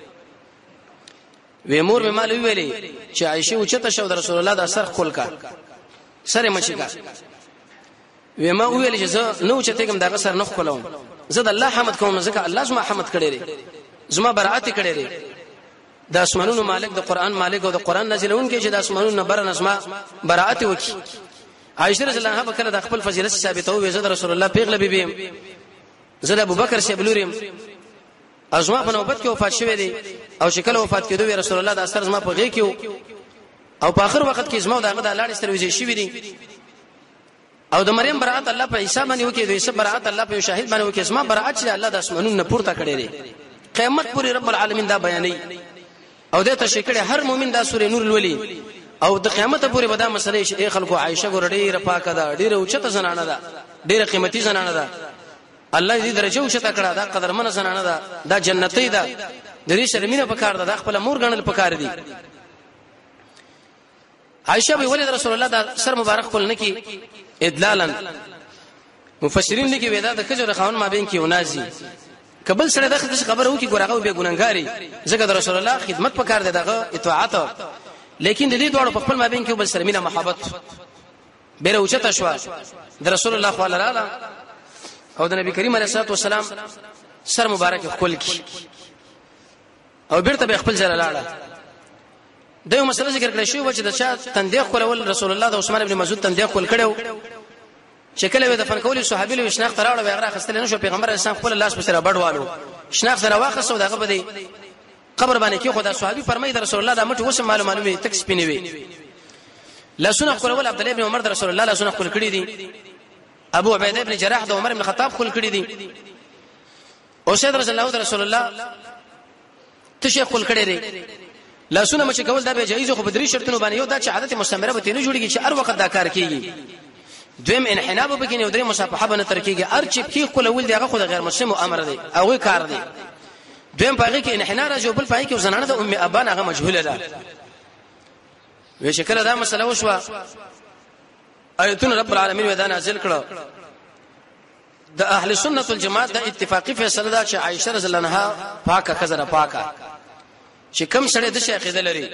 و مور به مال ویلي چې عائشه اوچته شو د رسول الله د اثر خپل کا سره مچی کا و ما ویل چې زه نو چته کوم دغه سر نه خپلوم زه د الله حمد کوم ځکه الله زما حمد کړي لري زما برائت کړي لري د اسمانونو مالک د قران مالک او د قران نازلون کې چې د اسمانونو نه بر نظم برائت وکي عائشه رضی الله عنها بکره د خپل فضیلت ثابتو وې زه رسول الله پیغله بیبي زه د ابوبکر سی بلورم ازما په نوبت کې وفات شوه دي او شکل وفات کېدو رسول الله د اثر زما په غي کې او په اخر وخت کې زما دغه د لاړ سره وځي شوی دي او د مریم برائت الله په حساب باندې وکي د حساب برائت الله په شاهد باندې وکي اسما برائت چې الله د اسمانونو نه پورته کړي دي قیامت پورې رب العالمین دا بیانوي او د تشکړه هر مؤمن دا سورې نور لولي او د قیامت پورې به دا مسلې شي خلکو عائشه ګور ډیره پاکه ده ډیره اوچته زنانه ده ډیره قیمتي زنانه ده الله دې درجه اوچته کړه دا قدرمن زنانه ده دا جنتی ده د دې شرمینه پکار ده خپل مور غنل پکار دي عائشه به ولید رسول الله دا سر مبارک خپل نکي ادلالا مفسرین لیکي ودا د کجو خاون ما بین کې ونازي قبل سره د خبر وو کې ګورغه به ګوننګاري ځکه د رسول الله خدمت پکار ده دغه اطاعت لیکن د دې دوړو په خپل ما بین کې بل سره مینه محبت بیره اوچته شو د رسول الله صلی الله علیه او د نبی کریم علیه الصلاه والسلام سر مبارک خپل کی او بیرته به خپل ځای لاړه د یو مسله ذکر کړی شو چې د چا تندیخ کول رسول الله د عثمان ابن مسعود تندیخ کول کړو شکل وي د فن کولي صحابي له شناخت راوړ او هغه خستل نه شو پیغمبر اسلام خپل لاس په سره بډوالو شناخت سره واخصو دغه بده قبر باندې کې خدای صحابي فرمایي د رسول الله د مټ وسه معلومه تک سپینې وي لاسونه خپل عبد الله ابن عمر د رسول الله لاسونه خپل کړی دي ابو عبیده ابن جراح د عمر ابن خطاب خپل کړی دي او سید رسول الله د رسول الله تشیخ خپل کړی دي لاسونه مچ کول دا به جایز خو بدري شرطونه باندې یو دا چې عادت مستمره به نه جوړیږي چې هر وخت دا کار کیږي دویم انحناب به کې نه درې مصافحه به نه تر کیږي هر چې کی خپل ول دی هغه خو د غیر مسلم امر دی او کار دی دویم پاره کې انحنار راځي بل پای کې زنانه د ام ابان هغه مجهوله ده وې شکل دا مسله وشو آیتون رب العالمین ودا نازل کړه د اهل سنت والجماعت د اتفاقی فیصله ده چې عائشه رضی الله عنها پاکه خزره پاکه چې کوم سره د شیخ لري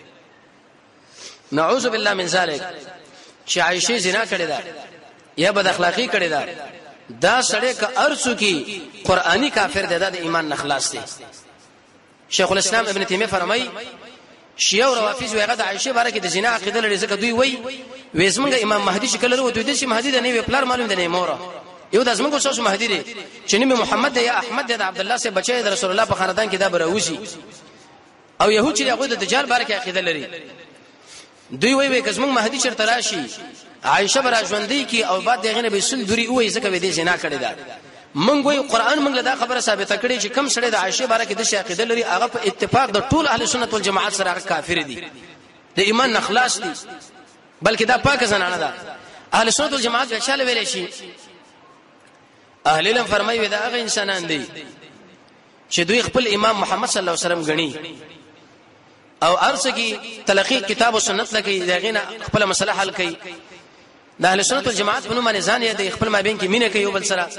نعوذ بالله من ذلک چې عائشه زنا کړې ده یا بد اخلاقی کړې ده دا سړی که ارسو کی قرآنی کافر ده د ایمان نخلاص دي شیخ الاسلام ابن تیمیه فرمای شیعه او روافض ویغه د عائشه باره کې د زنا عقیده لري ځکه دوی وای وېزمنګ امام مهدی شکل لري او دوی د مهدی د نه پلار معلوم دی نه مور یو د زمنګ اوسه مهدی دی چې نبی محمد یا احمد د عبد الله سے بچی د رسول الله په خاندان کې دا بروزي او يهود چې هغه د دجال باره کې عقیده لري دوی وای کزمنګ مهدی چرته راشي عائشه برا ژوندۍ کی او بعد دغه به سل دوری وای ځکه به دې زنا کړی دا مونږ وای قران مونږ دا خبره ثابته کړي چې کم سړی د عائشه باره کې د شاقیده لري هغه په اتفاق د ټول اهل سنت والجماعت سره هغه کافر دي د ایمان نخلاص دي بلکې دا پاک زنانه ده اهل سنت والجماعت به چاله ویل شي اهل علم فرمایي دا هغه انسانان دي چې دوی خپل امام محمد صلی الله علیه وسلم غني او ارسکی تلقی کتاب او سنت لکه دغه خپل مسله حل کوي د اهل سنت والجماعت په نوم باندې ځان یې د خپل مابین کې مینه کوي بل سره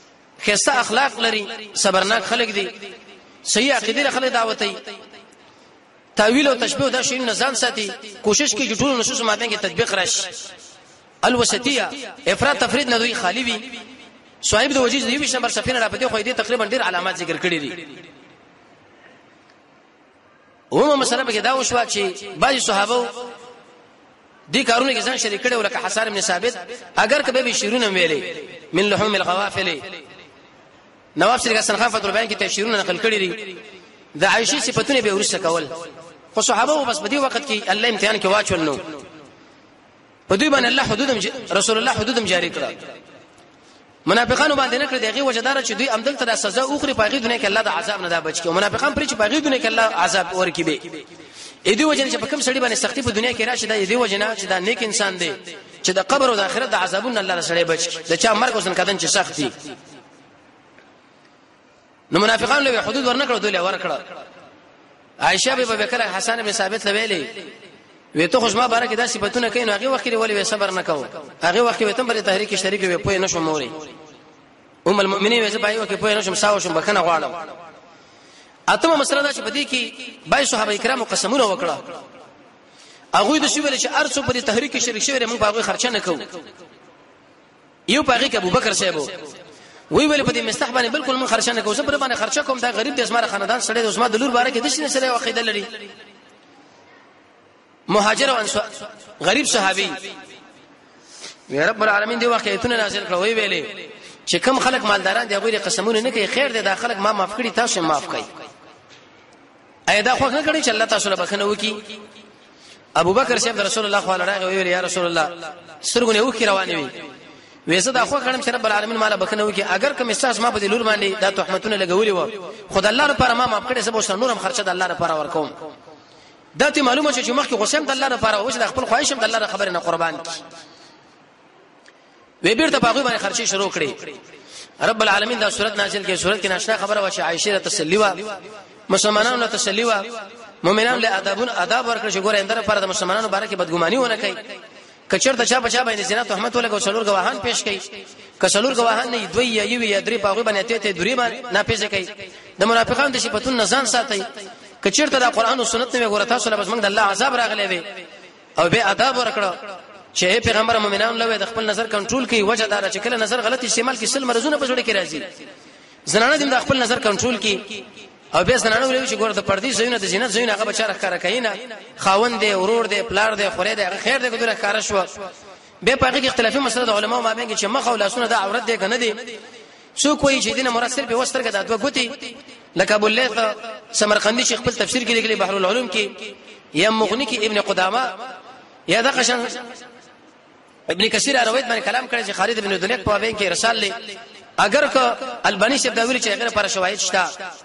خسته اخلاق لري صبرناک خلک دي صحیح عقیده خلک دعوتي تاویل او تشبیه دا شی نه ځان ساتي کوشش کوي چې ټول نصوص ماتن کې تطبیق راشي الوسطیه افراط تفرید نه دوی خالی وي صاحب د وجیز دی وش نمبر صفینه را پدې خو دې تقریبا ډیر علامات ذکر کړی دي ومه مسله به دا وشو چې بعضی صحابه دې کارونه کې ځان شریک کړي ولکه حسان بن ثابت اگر کبه به شیرونه ویلې من لحوم الغوافل نواب سره حسن فتح البيان کې تشیرونه نقل کړي دي د عائشه صفاتونه به ورسره کول خو صحابه بس په دې وخت کې الله امتحان کې واچول نو په دوی باندې الله حدود رسول الله حدود جاری کړه منافقانو باندې نه کړ دغه وجدار چې دوی عمدل ته سزا اوخري پاغي دنه کې الله د عذاب نه دا بچ کې منافقان پر چې پاغي دنه کې الله عذاب ورکی به اې دی وجنه چې په کوم سړي باندې سختي په دنیا کې راشي دا دې وجنه چې دا نیک انسان دی چې د قبر او د آخرت د عذابونو الله سره بچ د چا مرګ وسن کدن چې سختي نو منافقان له حدود ورنکړو دوی له ورکړه عائشه به بکر حسن بن ثابت لویلې وې ته خوشما بارکه دا صفاتونه کین هغه وخت ولې صبر نکاو هغه وخت به تم پر تحریک شریک وې پوی نشو موري ام المؤمنین وې زبای وکي پوی نشم ساو شم بکنه غواړم اتمه مسله دا چې بدی کې بای صحابه کرامو قسمونه وکړه هغه د شی ویل چې ارڅو پر تحریک شریک شوی موږ هغه خرچه نکاو یو پاغي ک ابو بکر صاحب وی ویل په دې مستحبانه بالکل من خرچه نکاو زبر باندې خرچه کوم دا غریب د اسمار خاندان سړی د عثمان د لور بارکه د شنه سره عقیده لري مهاجر او انصار غریب صحابي وی رب العالمین دی واقعیتونه نازل کړو وی ویلې چې کم خلک مالداران دی غوړي قسمونه نه کوي خیر دی دا خلک ما معاف کړي تاسو معاف کړئ اېدا خو نه کړی چې الله تاسو له بخنه وکي ابو بکر صاحب رسول الله صلی الله علیه و یا رسول الله سرګونه وکي روانې وي وېزه دا خو کړم چې رب العالمین مال بخنه وکي اگر کوم احساس ما په لور باندې دا تهمتونه لګولې و خدای الله لپاره ما معاف کړي سبو سره نورم خرچه د الله لپاره ورکوم دا ته معلومه چې مخکې غوسم د الله لپاره او چې د خپل خواهشم د الله خبره نه قربان کی وی بیرته باغوی باندې خرچي شروع کړي رب العالمین دا سورۃ نازل کې سورۃ کې ناشنا خبره و چې عائشه تسلی و مسلمانانو تسلی و مؤمنان له آداب ورکړي چې ګوره اندر پر د مسلمانانو بارے کې بدګماني ونه کوي کچر د چا بچا باندې زنا تهمت ولګو څلور گواهان پیش کړي کڅلور گواهان نه دوی یا درې باغوی باندې ته درې باندې نه پیش کړي د منافقانو د صفاتونو ځان ساتي کچیرته د قران او سنت نه ګوره تاسو له بس موږ د الله عذاب راغلی وي او به آداب ورکړه چې پیغمبر مومنان له د خپل نظر کنټرول کوي وجه دا چې کله نظر غلط استعمال کې سل مرزونه په جوړ کې راځي زنانه د خپل نظر کنټرول کوي او به زنانه ولې چې ګوره د پردي زینه د زینت زینه هغه بچا راخاره کوي نه خاوند دی ورور دی پلار دی خوري دی خیر دی ګوره کار شو به پاګه اختلافي مسله د علماو مابین کې چې مخ او لاسونه د عورت دی کنه دی سو کوئی چې دینه مرسل به وسترګه د دوه ګوتی لکه ابو الليث سمرقندی شیخ په تفسیر کې لیکلي بحر العلوم کې یا مغنی کې ابن قدامه یا دغه ابن کثیر روایت باندې کلام کړی چې خالد بن دلیق په باندې کې رسال لې اگر که البانی شپ دا ویل چې هغه پر شواهد شته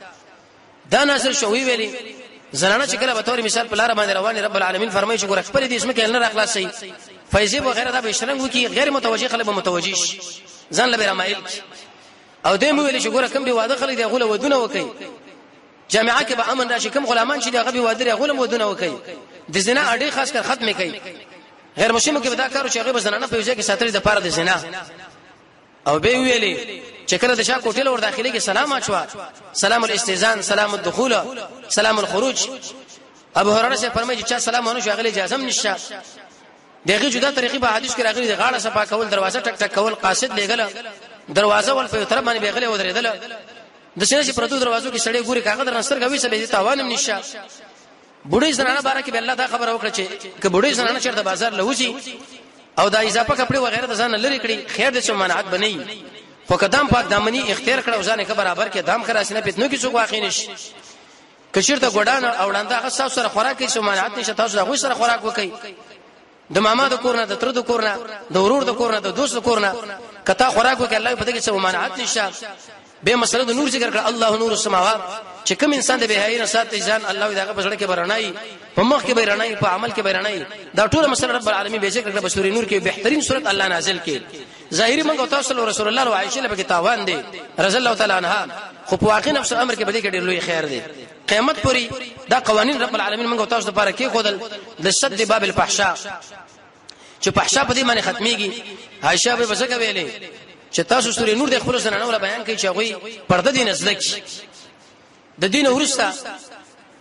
دا ناصر شوی ویلي زنانه چې کله به تور مثال په لار باندې روان رب العالمین فرمایي چې ګور خپل دې اسمه کې نه راخلاصي فیض وغیرہ دا به شرنګ وکي غیر متوجه خلک به متوجه ځان له رمایل او دیم ویل چې ګور کم به واده خلک دی غوله ودونه وکي جامعه کې به امن راشي کوم غلامان چې دغه به واده غوله ودونه وکي د زنا اړې خاص کر ختمه کوي غیر مسلمانو کې ودا کارو چې هغه بزنانه په وجه کې ساتري د پاره د زنا او به ویلي چې کله د شا کوټل ور داخلي کې سلام اچوا سلام الاستئذان سلام الدخول سلام الخروج ابو هريره سے فرمایي چې سلام ونه شغله اجازه نشه دغه جدا طریقې په حدیث کې راغلي د غاړه صفا کول دروازه ټک ټک کول قاصد لګل دروازه ول په طرف باندې بغله ودرېدل د شنه چې پردو دروازو کې سړې ګوري کاغذ رنستر کوي سبې تاوانم نشه بډای زنانه بارکه به الله دا خبر وکړه چې ک بډای زنانه چیرته بازار لوځي او دا اضافه کپڑے وغیرہ د ځان لری کړي خیر د سمانعت بنئ خو قدم پاک دامنی اختیار کړه ځان کې برابر کې دام خراسنه پتنو کې څوک واقع نشي کچیرته ګډان او وړاندې هغه تاسو سره خوراک کې سمانعت نشه تاسو هغه سره خوراک وکړي د ماما د کورنه د تر د کورنه د ورور د کورنه د دوست د کورنه کته خوراک وکړي الله په دې کې سمانعت نشه به مسله د نور ذکر کړه الله نور السماوات چې کوم انسان د بهایره سات ځان الله دغه بسړه کې برنای په مخ کې برنای په عمل کې برنای دا ټول مسله رب العالمین به ذکر کړه په سورې نور کې بهترین سورۃ الله نازل کړي ظاهری منګو تاسو رسول الله او عائشه له کې تاوان دي رضی الله تعالی عنها خو په واقع نفس امر کې بده کې ډېر لوی خیر دی قیامت پوری دا قوانین رب العالمین منګو تاسو لپاره کې خودل د شد باب الفحشاء چې فحشاء په دې باندې ختميږي عائشه به بسکه ویلې چې تاسو سورې نور د خپل سره نو بیان کوي چې هغه پرده دي نزدک د دین ورسته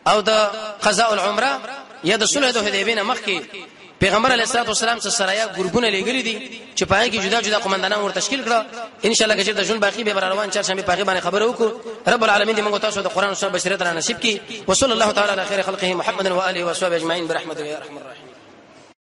او د قضاء العمره یا د صلح د حدیبیه نه مخکې پیغمبر علیه الصلاه والسلام سره ګروپونه لګري دي چې پای کې جدا جدا قومندانان ور تشکیل کړه ان شاء الله چې د جون باقی به روان چهارشنبه پاغي باندې خبرو وکړو رب العالمین دې موږ تاسو د قران او سنت بشریت را نصیب کړي وصلی الله تعالی علی خیر خلقه محمد و اله و صحبه اجمعین برحمته یا ارحم